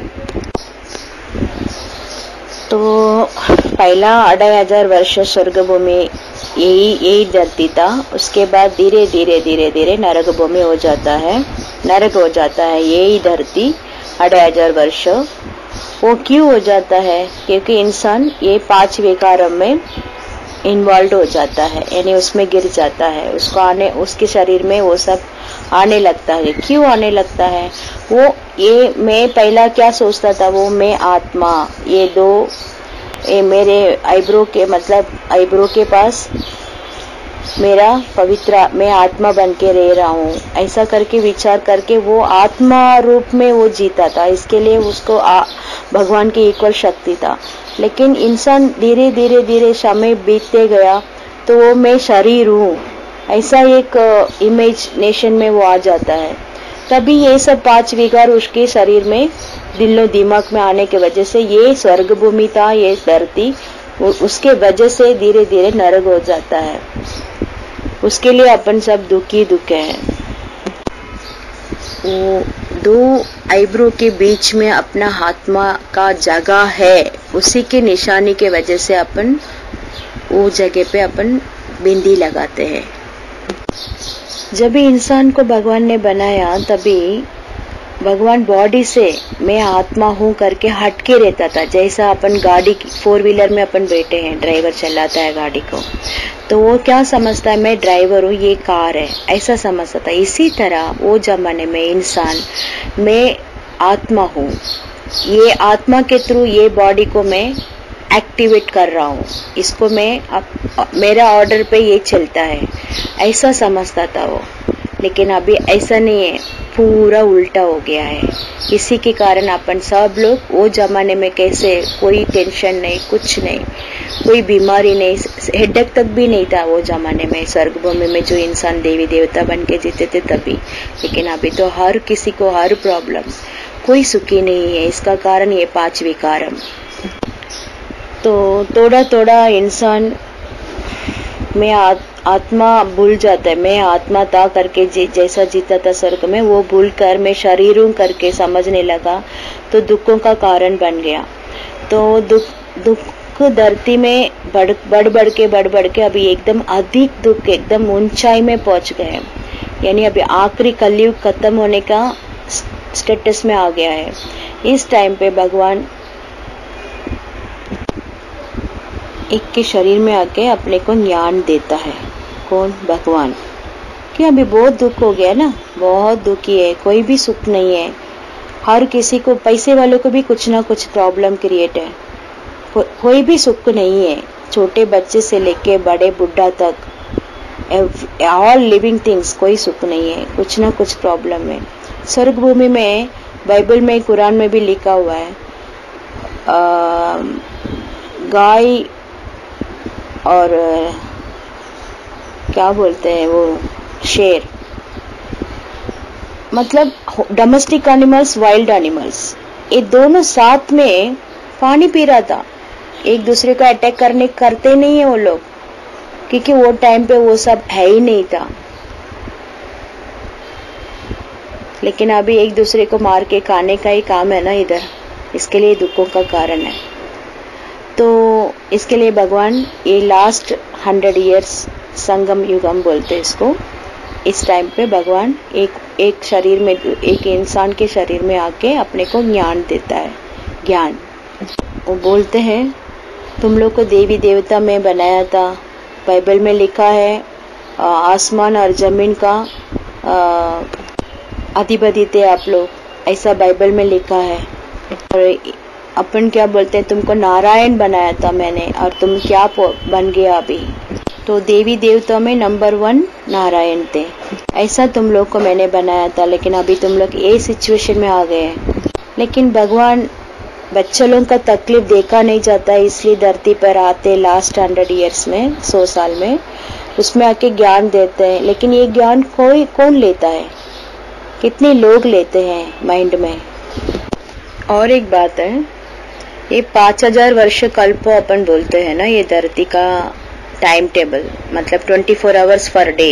[SPEAKER 1] तो पहला अढ़ाई हजार वर्ष स्वर्ग भूमि यही यही धरती था। उसके बाद धीरे धीरे धीरे धीरे नरक भूमि हो जाता है, नरक हो जाता है यही धरती अढ़ाई हजार वर्ष। वो क्यों हो जाता है? क्योंकि इंसान ये पांच विकारों में इन्वॉल्व हो जाता है, यानी उसमें गिर जाता है, उसको आने उसके शरीर में वो सब आने लगता है। क्यों आने लगता है? वो ये मैं पहला क्या सोचता था, वो मैं आत्मा, ये दो ये मेरे आईब्रो के मतलब आईब्रो के पास मेरा पवित्र, मैं आत्मा बन के रह रहा हूँ, ऐसा करके विचार करके वो आत्मा रूप में वो जीता था। इसके लिए उसको आ, भगवान की इक्वल शक्ति था। लेकिन इंसान धीरे धीरे धीरे समय बीतते गया तो वो मैं शरीर हूँ, ऐसा एक इमेजिनेशन में वो आ जाता है। तभी ये सब पांच विकार उसके शरीर में दिलो दिमाग में आने की वजह से ये स्वर्ग भूमि था, ये धरती, उसके वजह से धीरे धीरे नरक हो जाता है। उसके लिए अपन सब दुखी दुखे हैं। वो दो आईब्रो के बीच में अपना आत्मा का जगह है, उसी की निशानी के वजह से अपन वो जगह पे अपन बिंदी लगाते हैं। जब भी इंसान को भगवान ने बनाया तभी भगवान बॉडी से मैं आत्मा हूँ करके हट के रहता था। जैसा अपन गाड़ी फोर व्हीलर में अपन बैठे हैं, ड्राइवर चलाता है गाड़ी को, तो वो क्या समझता है, मैं ड्राइवर हूँ, ये कार है, ऐसा समझता था। इसी तरह वो जमाने में इंसान मैं आत्मा हूँ, ये आत्मा के थ्रू ये बॉडी को मैं एक्टिवेट कर रहा हूँ, इसको मैं अब मेरा ऑर्डर पे ये चलता है, ऐसा समझता था वो। लेकिन अभी ऐसा नहीं है, पूरा उल्टा हो गया है। इसी के कारण अपन सब लोग वो जमाने में कैसे, कोई टेंशन नहीं, कुछ नहीं, कोई बीमारी नहीं, हेडेक तक भी नहीं था वो जमाने में, स्वर्ग भूमि में जो इंसान देवी देवता बन के जीते थे तभी। लेकिन अभी तो हर किसी को हर प्रॉब्लम, कोई सुखी नहीं है। इसका कारण ये पांच विकारम। तो थोड़ा थोड़ा इंसान में आ, आत्मा भूल जाता है। मैं आत्मा था करके जैसा जीता था स्वर्ग में, वो भूल कर मैं शरीर हूँ करके समझने लगा, तो दुखों का कारण बन गया। तो दुख दुख धरती में बढ़ बढ़ बढ़ के बढ़ बढ़ के अभी एकदम अधिक दुख एकदम ऊंचाई में पहुंच गए, यानी अभी आखिरी कलयुग खत्म होने का स्टेटस में आ गया है। इस टाइम पे भगवान एक के शरीर में आके अपने को ज्ञान देता है। कौन? भगवान। क्यों? अभी बहुत दुख हो गया ना, बहुत दुखी है, कोई भी सुख नहीं है। हर किसी को, पैसे वालों को भी कुछ ना कुछ प्रॉब्लम क्रिएट है, को, कोई भी सुख नहीं है। छोटे बच्चे से लेके बड़े बुढ़ा तक, ऑल लिविंग थिंग्स, कोई सुख नहीं है, कुछ ना कुछ प्रॉब्लम है। स्वर्ग भूमि में बाइबल में, कुरान में भी लिखा हुआ है, गाय और क्या बोलते हैं वो शेर, मतलब डोमेस्टिक एनिमल्स, वाइल्ड एनिमल्स, ये दोनों साथ में पानी पी रहा था। एक दूसरे को अटैक करने करते नहीं है वो लोग, क्योंकि वो टाइम पे वो सब है ही नहीं था। लेकिन अभी एक दूसरे को मार के खाने का ही काम है ना इधर, इसके लिए दुखों का कारण है। तो इसके लिए भगवान ये लास्ट हंड्रेड इयर्स संगम युगम बोलते इसको, इस टाइम पे भगवान एक एक शरीर में, एक इंसान के शरीर में आके अपने को ज्ञान देता है। ज्ञान वो बोलते हैं तुम लोग को देवी देवता में बनाया था, बाइबल में लिखा है आसमान और जमीन का अधिपति थे आप लोग, ऐसा बाइबल में लिखा है। और अपन क्या बोलते हैं, तुमको नारायण बनाया था मैंने और तुम क्या बन गया अभी। तो देवी देवता में नंबर वन नारायण थे, ऐसा तुम लोग को मैंने बनाया था, लेकिन अभी तुम लोग ये सिचुएशन में आ गए हैं। लेकिन भगवान बच्चे लोगों का तकलीफ देखा नहीं जाता, इसलिए धरती पर आते लास्ट हंड्रेड इयर्स में, सौ साल में, उसमें आके ज्ञान देते हैं। लेकिन ये ज्ञान कोई कौन लेता है, कितने लोग लेते हैं माइंड में। और एक बात है, ये पाँच हजार वर्ष कल्प अपन बोलते हैं ना, ये धरती का टाइम टेबल, मतलब twenty four hours per day,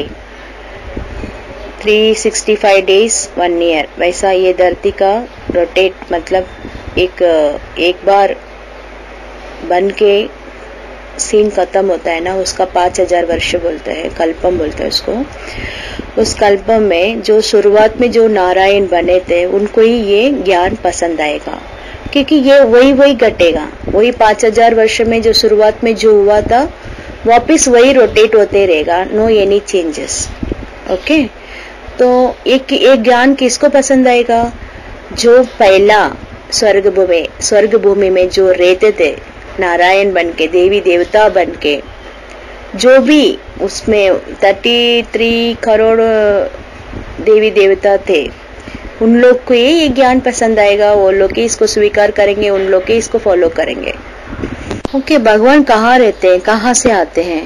[SPEAKER 1] three sixty five days one year, वैसा ये धरती का रोटेट, मतलब एक एक बार बन के सीन खत्म होता है ना, उसका पाँच हजार वर्ष बोलते हैं, कल्पम बोलते हैं उसको। उस कल्पम में जो शुरुआत में जो नारायण बने थे उनको ही ये ज्ञान पसंद आएगा, क्योंकि ये वही वही घटेगा, वही पाँच हजार वर्ष में जो शुरुआत में जो हुआ था वापिस वही रोटेट होते रहेगा, नो एनी चेंजेस। ओके, तो एक एक ज्ञान किसको पसंद आएगा, जो पहला स्वर्ग भूमि स्वर्ग भूमि में जो रहते थे नारायण बनके, देवी देवता बनके, जो भी उसमें थर्टी थ्री करोड़ देवी देवता थे, उन लोग को ये ज्ञान पसंद आएगा, वो लोग इसको स्वीकार करेंगे, उन लोग इसको फॉलो करेंगे। ओके, भगवान कहाँ रहते हैं, कहाँ से आते हैं?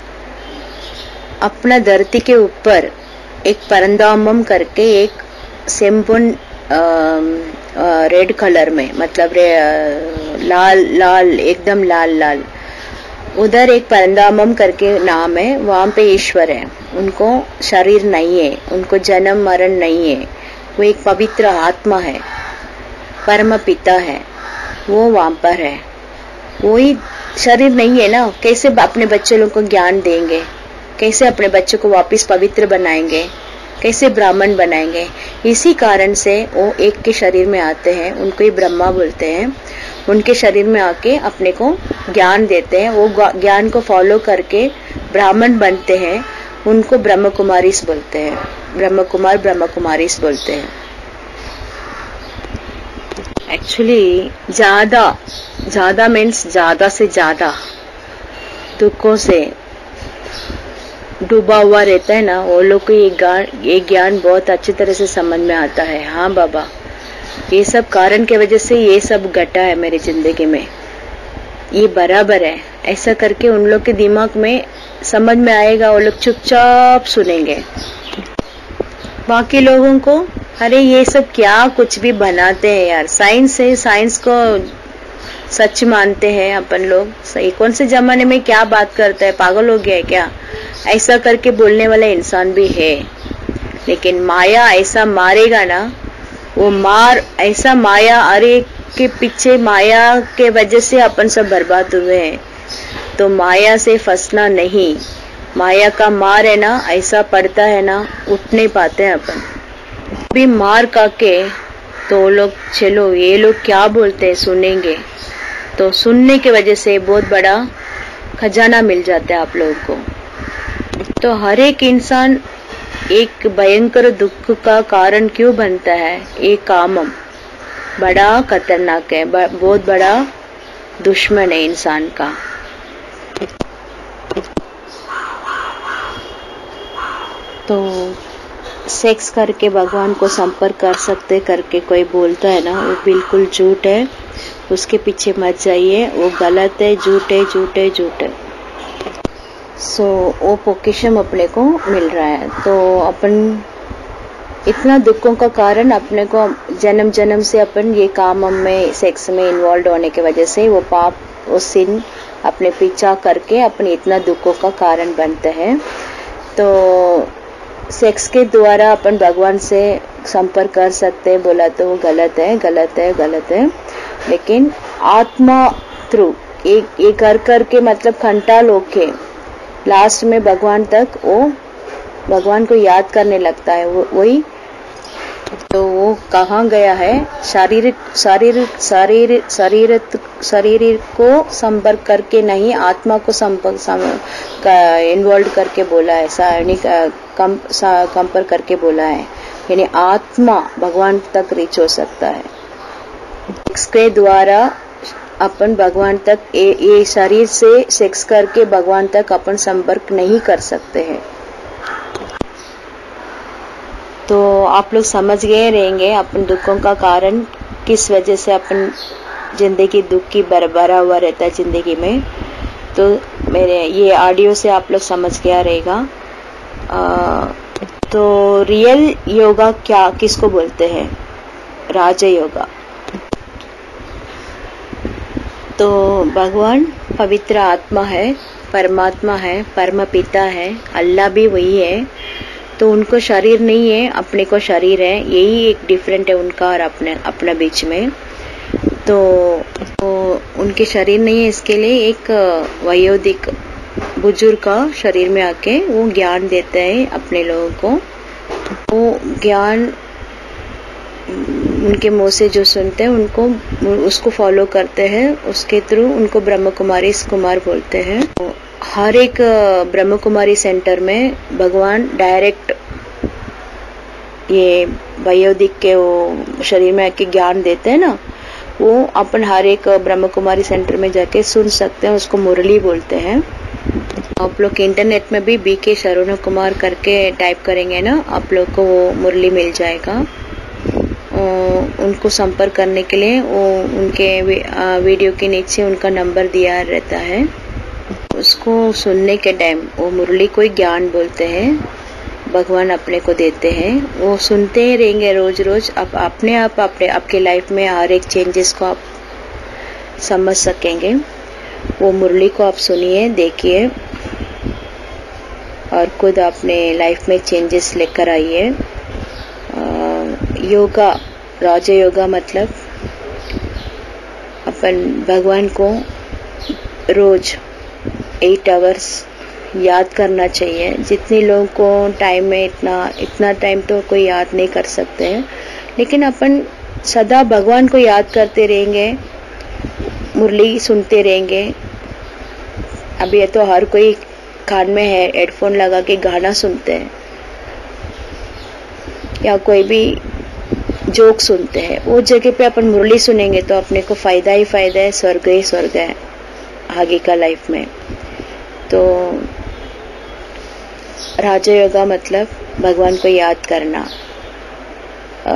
[SPEAKER 1] अपना धरती के ऊपर एक परंदामम करके एक सेम्पुन रेड कलर में, मतलब लाल लाल एकदम लाल लाल, उधर एक परंदामम करके नाम है, वहां पे ईश्वर है। उनको शरीर नहीं है, उनको जन्म मरण नहीं है, वो एक पवित्र आत्मा है, परम पिता है, वो वहां पर है। वही शरीर नहीं है ना, कैसे अपने बच्चे लोग को ज्ञान देंगे, कैसे अपने बच्चों को वापस पवित्र बनाएंगे, कैसे ब्राह्मण बनाएंगे? इसी कारण से वो एक के शरीर में आते हैं, उनको ही ब्रह्मा बोलते हैं। उनके शरीर में आके अपने को ज्ञान देते हैं, वो ज्ञान को फॉलो करके ब्राह्मण बनते हैं, उनको ब्रह्म कुमारीस बोलते हैं, ब्रह्म कुमार ब्रह्म कुमारीस बोलते हैं। एक्चुअली ज्यादा ज्यादा मीन्स ज्यादा से ज्यादा दुखों से डूबा हुआ रहता है ना, वो लोग को ये ज्ञान ये ज्ञान बहुत अच्छी तरह से समझ में आता है। हाँ बाबा, ये सब कारण के वजह से ये सब घटा है मेरी जिंदगी में, ये बराबर है, ऐसा करके उन लोग के दिमाग में समझ में आएगा, वो लोग चुपचाप सुनेंगे। बाकी लोगों को अरे ये सब क्या कुछ भी बनाते हैं यार, साइंस है, साइंस को सच मानते हैं अपन लोग, सही कौन से जमाने में क्या बात करता है, पागल हो गया है क्या, ऐसा करके बोलने वाला इंसान भी है। लेकिन माया ऐसा मारेगा ना, वो मार ऐसा माया, अरे के पीछे माया के वजह से अपन सब बर्बाद हुए हैं। तो माया से फंसना नहीं, माया का मार है ना ऐसा पड़ता है ना, उठ नहीं पाते हैं अपन भी मार काके। तो लोग चलो ये लोग क्या बोलते हैं सुनेंगे, तो सुनने की वजह से बहुत बड़ा खजाना मिल जाता है आप लोगों को। तो हर एक इंसान एक भयंकर दुख का कारण क्यों बनता है, एक कामम बड़ा खतरनाक है, बहुत बड़ा दुश्मन है इंसान का। तो सेक्स करके भगवान को संपर्क कर सकते करके कोई बोलता है ना, वो बिल्कुल झूठ है, उसके पीछे मत जाइए, वो गलत है, झूठ है, झूठ है, झूठ है। सो वो पोकेशम अपने को मिल रहा है। तो अपन इतना दुखों का कारण अपने को जन्म जन्म से अपन ये काम में सेक्स में इन्वॉल्व होने की वजह से वो पाप, वो सिन अपने पीछा करके अपने इतना दुखों का कारण बनते हैं। तो सेक्स के द्वारा अपन भगवान से संपर्क कर सकते हैं, बोला तो वो गलत है, गलत है, गलत है। लेकिन आत्मा थ्रू एक ये कर करके मतलब घंटा लोग के लास्ट में भगवान तक वो भगवान को याद करने लगता है। वो वही तो वो कहाँ गया है, शारीरिक शारीरिक शारीरिक शरीर शरीर को संपर्क करके नहीं, आत्मा को संपर्क इन्वॉल्व करके बोला है, संपर्क करके बोला है। यानी आत्मा भगवान तक रीच हो सकता है। इसके द्वारा अपन भगवान तक ये, ये शरीर से सेक्स करके भगवान तक अपन संपर्क नहीं कर सकते हैं। तो आप लोग समझ गए रहेंगे अपन दुखों का कारण किस वजह से अपन जिंदगी दुख की भरा हुआ रहता है जिंदगी में। तो मेरे ये ऑडियो से आप लोग समझ गया रहेगा। आ, तो रियल योगा क्या किसको बोलते हैं? राज योगा। तो भगवान पवित्र आत्मा है, परमात्मा है, परम पिता है, अल्लाह भी वही है। तो उनको शरीर नहीं है, अपने को शरीर है। यही एक डिफरेंट है उनका और अपने अपना बीच में। तो, तो उनके शरीर नहीं है, इसके लिए एक वयोधिक बुजुर्ग का शरीर में आके वो ज्ञान देते हैं अपने लोगों को। वो ज्ञान उनके मुंह से जो सुनते हैं उनको उसको फॉलो करते हैं, उसके थ्रू उनको ब्रह्म कुमारी कुमार बोलते हैं। हर एक ब्रह्म कुमारी सेंटर में भगवान डायरेक्ट ये वयोधिक के वो शरीर में आके ज्ञान देते हैं ना, वो अपन हर एक ब्रह्म कुमारी सेंटर में जाके सुन सकते हैं। उसको मुरली बोलते हैं। आप लोग इंटरनेट में भी बी के सरावना कुमार करके टाइप करेंगे ना, आप लोग को वो मुरली मिल जाएगा। उनको संपर्क करने के लिए वो उनके वीडियो के नीचे उनका नंबर दिया रहता है। उसको सुनने के टाइम वो मुरली को ज्ञान बोलते हैं, भगवान अपने को देते हैं। वो सुनते ही रहेंगे रोज रोज। आप अपने आप अपने आपके लाइफ में हर एक चेंजेस को आप समझ सकेंगे। वो मुरली को आप सुनिए, देखिए और खुद अपने लाइफ में चेंजेस लेकर आइए। योगा, राज योगा मतलब अपन भगवान को रोज एट आवर्स याद करना चाहिए। जितने लोगों को टाइम में इतना इतना टाइम तो कोई याद नहीं कर सकते हैं, लेकिन अपन सदा भगवान को याद करते रहेंगे, मुरली सुनते रहेंगे। अभी तो हर कोई कान में है हेडफोन लगा के गाना सुनते हैं या कोई भी जोक सुनते हैं। वो जगह पे अपन मुरली सुनेंगे तो अपने को फायदा ही फायदा है, स्वर्ग ही स्वर्ग है आगे का लाइफ में। तो राज योगा मतलब भगवान को याद करना। आ,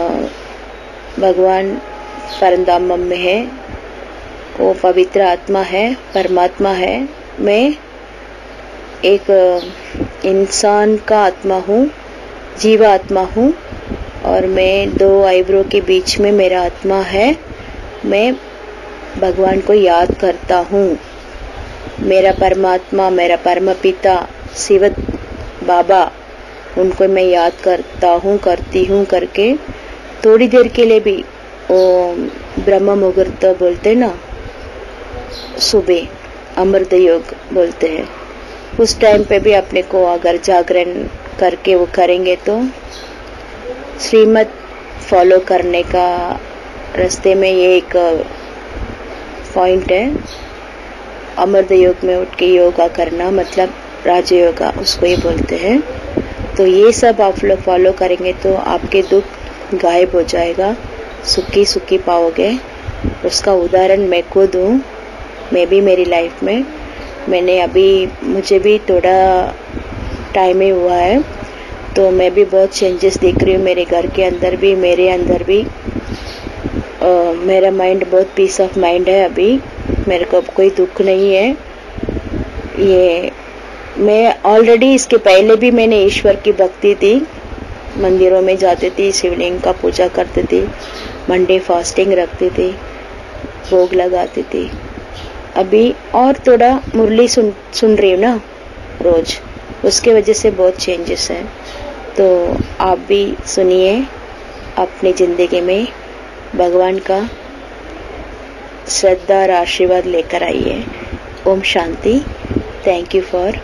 [SPEAKER 1] भगवान परमधाम में है, वो पवित्र आत्मा है, परमात्मा है। मैं एक इंसान का आत्मा हूँ, जीवा आत्मा हूँ, और मैं दो आईब्रो के बीच में मेरा आत्मा है। मैं भगवान को याद करता हूँ। मेरा परमात्मा, मेरा परम पिता शिव बाबा, उनको मैं याद करता हूँ, करती हूँ करके थोड़ी देर के लिए भी वो ब्रह्म मुहूर्त बोलते ना, सुबह अमृत योग बोलते हैं, उस टाइम पे भी अपने को अगर जागरण करके वो करेंगे तो श्रीमत फॉलो करने का रास्ते में ये एक पॉइंट है। अमृत योग में उठ के योगा करना मतलब राज योगा, उसको ये बोलते हैं। तो ये सब आप लोग फॉलो करेंगे तो आपके दुख गायब हो जाएगा, सुखी सुखी पाओगे। उसका उदाहरण मैं खुद हूँ। मैं भी मेरी लाइफ में मैंने अभी मुझे भी थोड़ा टाइम ही हुआ है, तो मैं भी बहुत चेंजेस देख रही हूँ। मेरे घर के अंदर भी, मेरे अंदर भी मेरा माइंड बहुत पीस ऑफ माइंड है अभी, मेरे को अब कोई दुख नहीं है। ये मैं ऑलरेडी इसके पहले भी मैंने ईश्वर की भक्ति थी, मंदिरों में जाती थी, शिवलिंग का पूजा करती थी, मंडे फास्टिंग रखती थी, भोग लगाती थी। अभी और थोड़ा मुरली सुन सुन रही हूँ ना रोज, उसके वजह से बहुत चेंजेस हैं। तो आप भी सुनिए, अपनी जिंदगी में भगवान का श्रद्धा और आशीर्वाद लेकर आइए। Om Shanti. Thank you for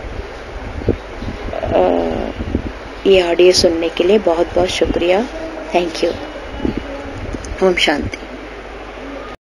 [SPEAKER 1] ये ऑडियो सुनने के लिए बहुत बहुत शुक्रिया। Thank you. ओम शांति।